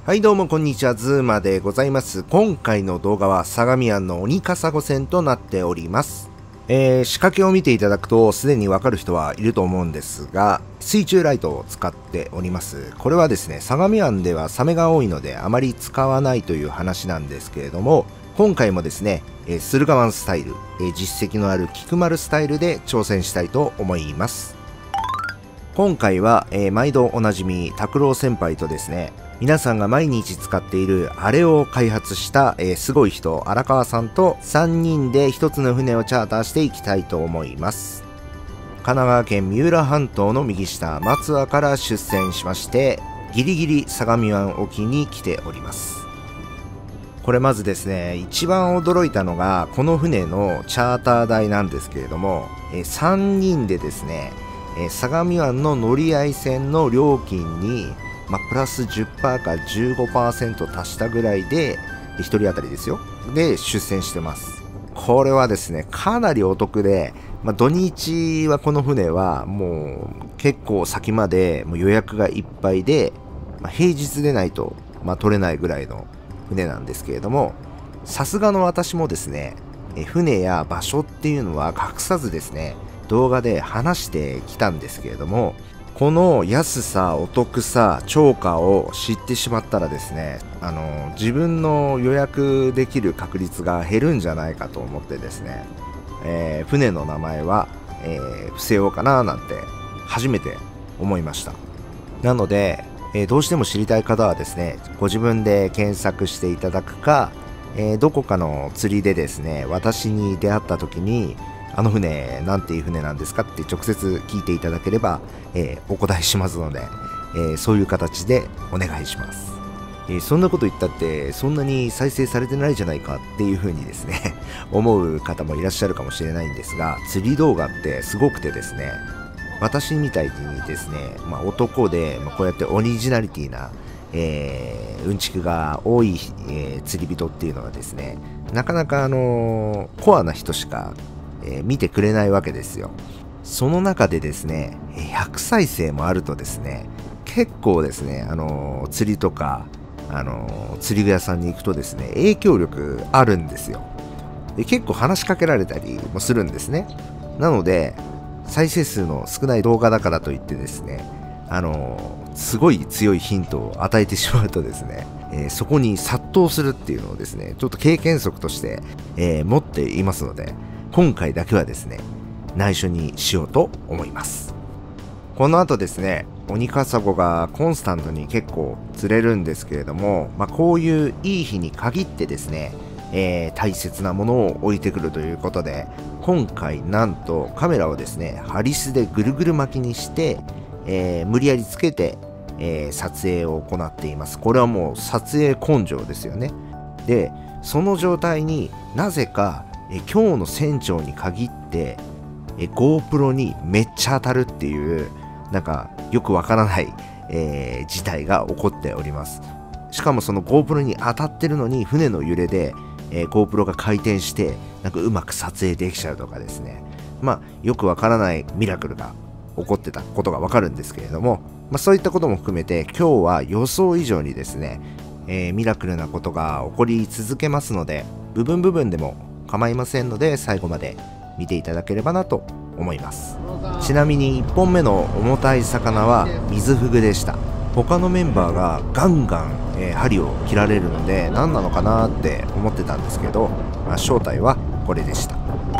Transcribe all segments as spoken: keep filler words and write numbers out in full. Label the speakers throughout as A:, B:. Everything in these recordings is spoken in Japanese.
A: はいどうもこんにちは、ズーマでございます。今回の動画は相模湾の鬼カサゴ船となっております。えー、仕掛けを見ていただくとすでにわかる人はいると思うんですが、水中ライトを使っております。これはですね、相模湾ではサメが多いのであまり使わないという話なんですけれども、今回もですね、えー、駿河湾スタイル、えー、実績のある菊丸スタイルで挑戦したいと思います。今回は、えー、毎度おなじみ拓郎先輩とですね、皆さんが毎日使っているあれを開発した、えー、すごい人荒川さんとさんにんでひとつの船をチャーターしていきたいと思います。神奈川県三浦半島の右下松和から出船しまして、ギリギリ相模湾沖に来ております。これまずですね、一番驚いたのがこの船のチャーター代なんですけれども、えー、さんにんでですね、えー、相模湾の乗り合い船の料金にまあ、プラス じゅっパーセント か じゅうごパーセント 足したぐらいでひとり当たりですよで出船してます。これはですねかなりお得で、まあ、土日はこの船はもう結構先までもう予約がいっぱいで、まあ、平日でないと、まあ、取れないぐらいの船なんですけれども、さすがの私もですねえ船や場所っていうのは隠さずですね動画で話してきたんですけれども、この安さ、お得さ、超過を知ってしまったらですね、あの自分の予約できる確率が減るんじゃないかと思ってですね、えー、船の名前は、えー、伏せようかななんて初めて思いました。なので、えー、どうしても知りたい方はですね、ご自分で検索していただくか、えー、どこかの釣りでですね、私に出会った時にあの船なんていう船なんですかって直接聞いていただければ、えー、お答えしますので、えー、そういう形でお願いします。えー、そんなこと言ったってそんなに再生されてないじゃないかっていう風にですね思う方もいらっしゃるかもしれないんですが、釣り動画ってすごくてですね、私みたいにですね、まあ、男で、まあ、こうやってオリジナリティな、えー、うんちくが多い、えー、釣り人っていうのはですね、なかなかあのー、コアな人しかえー、見てくれないわけですよ。その中でですねひゃく再生もあるとですね、結構ですね、あのー、釣りとか、あのー、釣り具屋さんに行くとですね影響力あるんですよ。で結構話しかけられたりもするんですね。なので再生数の少ない動画だからといってですね、あのー、すごい強いヒントを与えてしまうとですね、えー、そこに殺到するっていうのをですねちょっと経験則として、えー、持っていますので、今回だけはですね内緒にしようと思います。この後ですね鬼カサゴがコンスタントに結構釣れるんですけれども、まあ、こういういい日に限ってですね、えー、大切なものを置いてくるということで、今回なんとカメラをですねハリスでぐるぐる巻きにして、えー、無理やりつけて、えー、撮影を行っています。これはもう撮影根性ですよね。でその状態になぜかえ今日の船長に限ってえ GoPro にめっちゃ当たるっていう、なんかよくわからない、えー、事態が起こっております。しかもその GoPro に当たってるのに船の揺れで、えー、GoPro が回転してなんかうまく撮影できちゃうとかですね、まあよくわからないミラクルが起こってたことがわかるんですけれども、まあ、そういったことも含めて今日は予想以上にですね、えー、ミラクルなことが起こり続けますので、部分部分でも構いませんので最後まで見ていただければなと思います。ちなみにいっぽんめの重たい魚は水フグでした。他のメンバーがガンガン、えー、針を切られるので何なのかなって思ってたんですけど、まあ、正体はこれでした。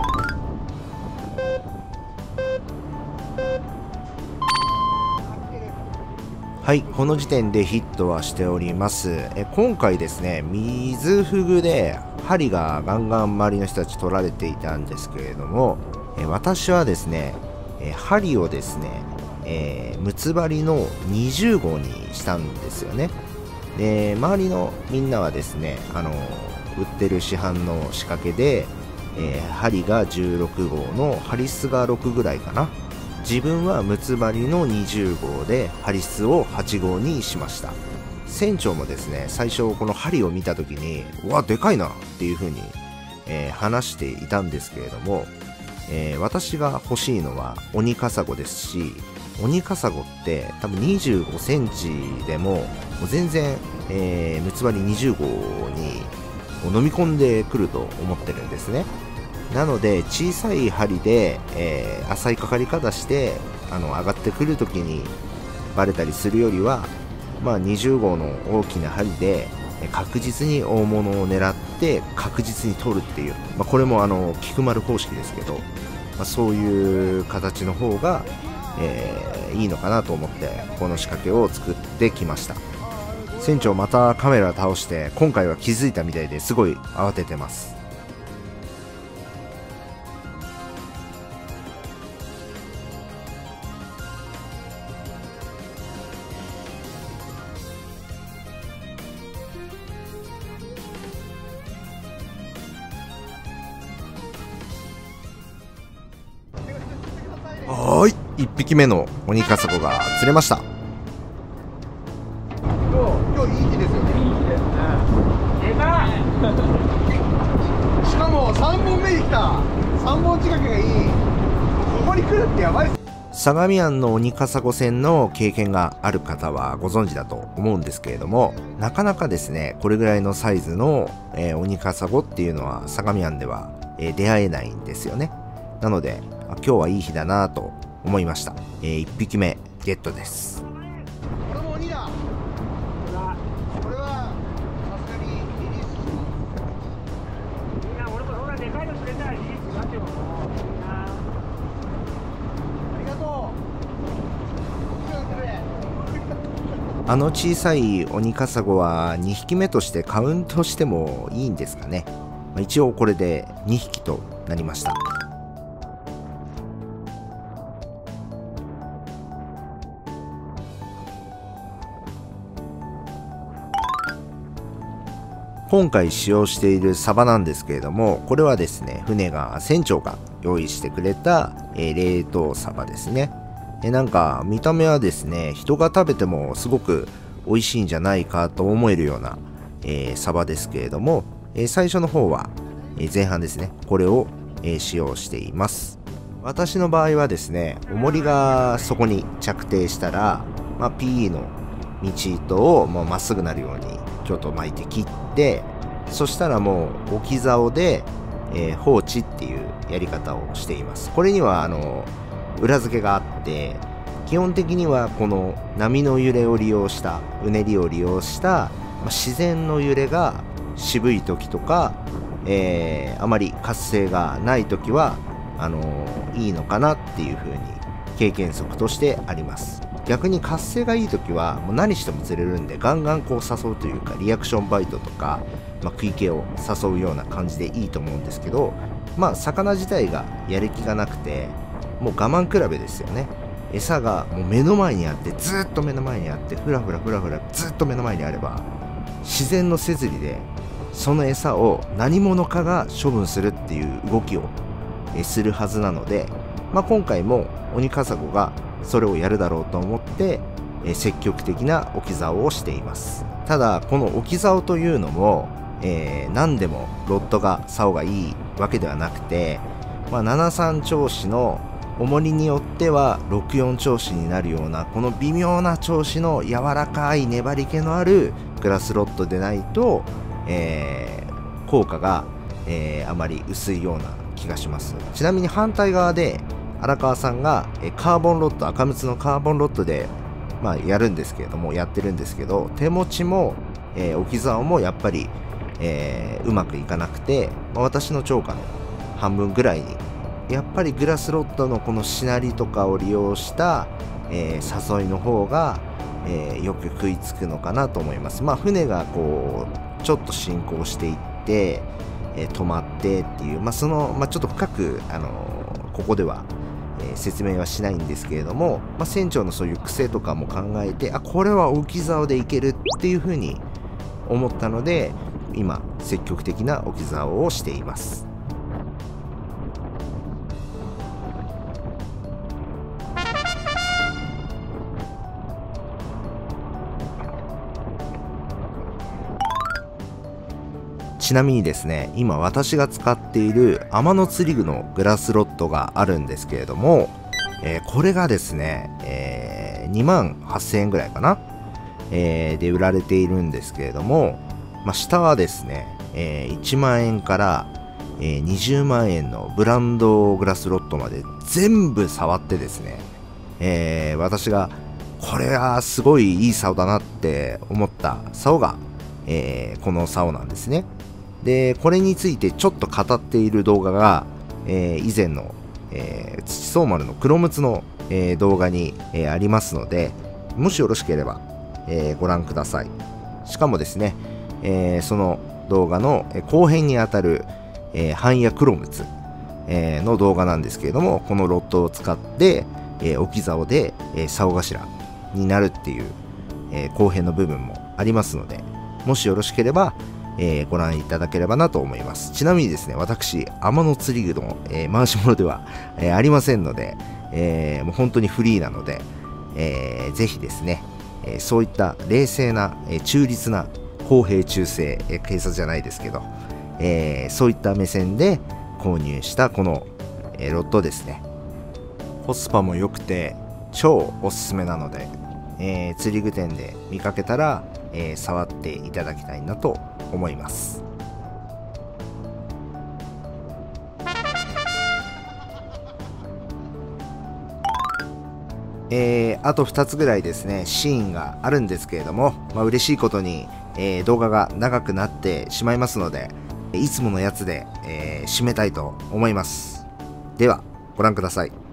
A: はい、この時点でヒットはしております。え今回ですね水フグで針がガンガン周りの人たち取られていたんですけれども、え私はですねえ針をですね、えー、ムツバリのにじゅうごうにしたんですよね。で周りのみんなはですね、あの売ってる市販の仕掛けで、えー、針がじゅうろくごうのハリスがろくぐらいかな。自分はムツバリのにじゅうごうでハリスをはちごうにしました。船長もですね最初この針を見た時にうわでかいなっていう風に、えー、話していたんですけれども、えー、私が欲しいのは鬼カサゴですし、 鬼カサゴって多分にじゅうごセンチでも、もう全然、えー、ムツバリにじゅうごに飲み込んでくると思ってるんですね。なので小さい針で、えー、浅いかかり方してあの上がってくるときにバレたりするよりは、まあ、にじゅうごの大きな針で確実に大物を狙って確実に取るっていう、まあ、これもあの菊丸方式ですけど、まあ、そういう形の方が、えー、いいのかなと思ってこの仕掛けを作ってきました。船長またカメラ倒して今回は気づいたみたいですごい慌ててます。はーい、いっぴきめの鬼カサゴが釣れました。
B: 今日いい日ですよね。いい日ですね。でかい。しかもさんぼんめに来た。さんぼん近くがいい。ここに来るってやばいっす。
A: 相模湾の鬼カサゴ船の経験がある方はご存知だと思うんですけれども、なかなかですねこれぐらいのサイズの、えー、鬼カサゴっていうのは相模湾では、えー、出会えないんですよね。なので今日はいい日だなと思いました。えー、いっぴきめゲットです。
B: これも鬼だ。これはさすがにリリースします。みんな俺もほらでかいのくれたらリリースしますよ。ありがと
A: う。あの小さい鬼カサゴはにひきめとしてカウントしてもいいんですかね。まあ、一応これでにひきとなりました。今回使用しているサバなんですけれども、これはですね船が船長が用意してくれた、えー、冷凍サバですね。えー、なんか見た目はですね人が食べてもすごく美味しいんじゃないかと思えるような、えー、サバですけれども、えー、最初の方は、えー、前半ですねこれを、えー、使用しています。私の場合はですね重りがそこに着底したら、まあ、ピー の道糸をまあ、っすぐなるようにちょっと巻いて切って、そしたらもう置き竿で、えー、放置っていうやり方をしています。これにはあの裏付けがあって、基本的にはこの波の揺れを利用したうねりを利用した、まあ、自然の揺れが渋い時とか、えー、あまり活性がない時はあのー、いいのかなっていう風に経験則としてあります。逆に活性がいい時はもう何しても釣れるんで、ガンガンこう誘うというかリアクションバイトとか、まあ、食い気を誘うような感じでいいと思うんですけど、まあ魚自体がやる気がなくてもう我慢比べですよね。餌がもう目の前にあって、ずっと目の前にあって、ふらふらふらふらずっと目の前にあれば自然の摂理でその餌を何者かが処分するっていう動きをするはずなので、まあ、今回も鬼カサゴがそれをやるだろうと思って積極的な置き竿をしています。ただこの置き竿というのも、えー、何でもロッドが竿がいいわけではなくて、まあ、ななさん調子の重りによってはろくよん調子になるような、この微妙な調子の柔らかい粘り気のあるグラスロッドでないと、えー、効果が、えー、あまり薄いような気がします。ちなみに反対側で荒川さんがカーボンロッド、赤むつのカーボンロッドで、まあ、やるんですけれども、やってるんですけど、手持ちも、えー、置き竿もやっぱり、えー、うまくいかなくて、まあ、私の釣果の半分ぐらいにやっぱりグラスロッドのこのしなりとかを利用した、えー、誘いの方が、えー、よく食いつくのかなと思います。まあ船がこうちょっと進行していって、えー、止まってっていう、まあその、まあ、ちょっと深く、あのー、ここでは、えー、説明はしないんですけれども、まあ、船長のそういう癖とかも考えて、あ、これは置き竿でいけるっていうふうに思ったので、今積極的な置き竿をしています。ちなみにですね、今私が使っている天野釣り具のグラスロッドがあるんですけれども、 えー、これがですね、えー、にまんはっせんえんぐらいかな、えー、で売られているんですけれども、まあ、下はですね、えー、いちまんえんから、えー、にじゅうまんえんのブランドグラスロットまで全部触ってですね、えー、私がこれはすごいいい竿だなって思った竿が、えー、この竿なんですね。で、これについてちょっと語っている動画が、えー、以前の、えー、土相丸の黒ムツの、えー、動画に、えー、ありますので、もしよろしければ、えー、ご覧ください。しかもですね、えー、その動画の後編にあたる、えー、半夜黒ムツ、えー、の動画なんですけれども、このロッドを使って、えー、置き竿で、えー、竿頭になるっていう、えー、後編の部分もありますので、もしよろしければ、えー、ご覧いただければなと思います。ちなみにですね、私、天の釣り具の、えー、回し物では、えー、ありませんので、えー、もう本当にフリーなので、えー、ぜひですね、えー、そういった冷静な、えー、中立な公平中正、えー、警察じゃないですけど、えー、そういった目線で購入したこの、えー、ロッドですね。コスパも良くて超おすすめなので、えー、釣り具店で見かけたら、えー、触っていただきたいなと思います。えー、あとふたつぐらいですねシーンがあるんですけれども、まあ、嬉しいことに、えー、動画が長くなってしまいますので、いつものやつで、えー、締めたいと思います。ではご覧ください。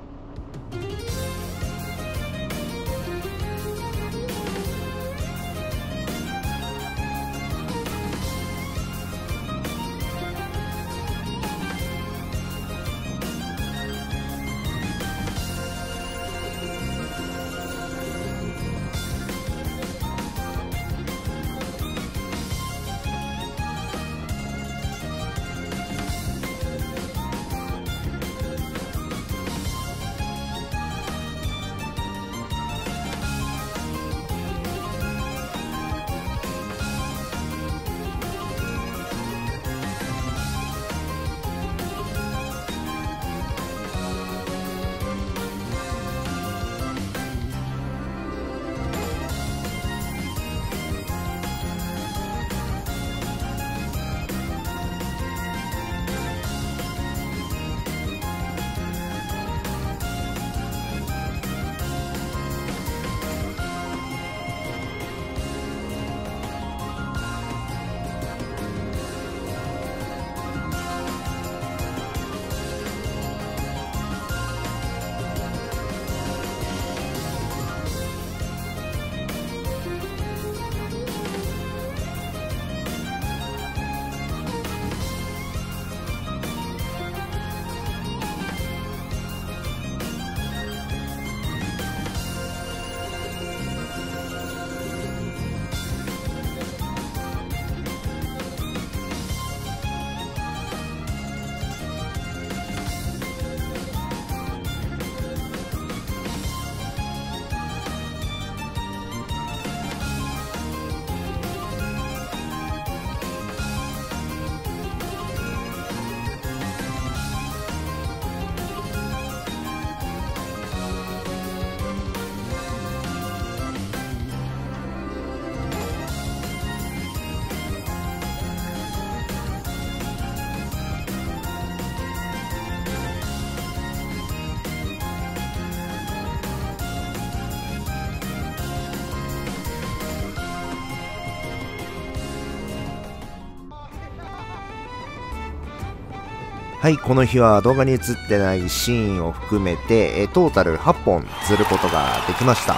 A: はい、この日は動画に映ってないシーンを含めて、えトータルはっぽん釣ることができました。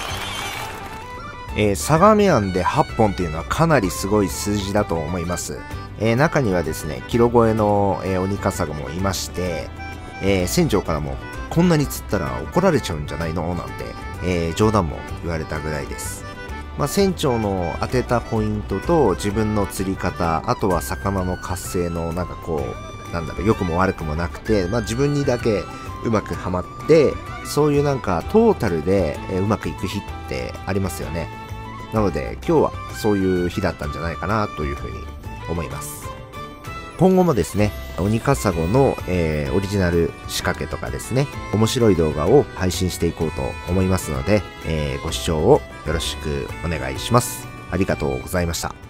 A: えー、相模湾ではっぽんっていうのはかなりすごい数字だと思います。えー、中にはですね、キロ超えの、えー、オニカサゴもいまして、えー、船長からもこんなに釣ったら怒られちゃうんじゃないのなんて、えー、冗談も言われたぐらいです。まあ、船長の当てたポイントと自分の釣り方、あとは魚の活性のなんかこう、なんだろう、良くも悪くもなくて、まあ、自分にだけうまくはまって、そういうなんかトータルで、えー、うまくいく日ってありますよね。なので今日はそういう日だったんじゃないかなというふうに思います。 今後もですね、オニカサゴの、えー、オリジナル仕掛けとかですね、面白い動画を配信していこうと思いますので、えー、ご視聴をよろしくお願いします。ありがとうございました。